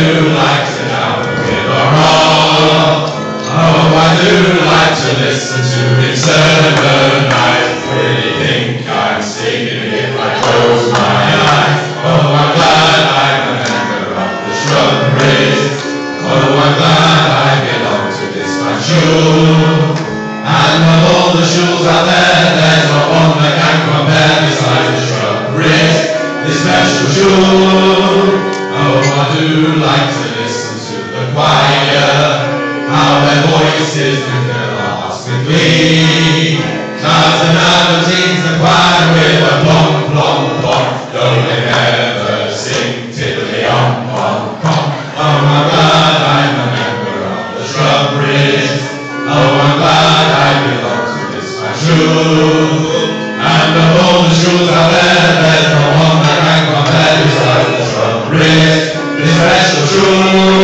do like to down with a roll. Oh, I do like to listen to it turn the night. Really think I'm singing if I close my eyes. Oh, I'm glad I'm a member of the shrubberies. Oh, I'm glad I belong to this fine shul. And of all the shuls out there, there's not one that can compare beside the shrubberies, this special shul. Oh, I do like to listen to the choir, how their voices do fill our hearts with glee. Clouds and Aberdeen's the choir with a plom, plom, plom, though they never sing tiddly-om, pom, pom. Oh, I'm glad I'm a member of the shrubberies. Oh, I'm glad I belong to this fine shul. And of all the shuls out there, there's no one that can compare beside the shrubberies, this special shul.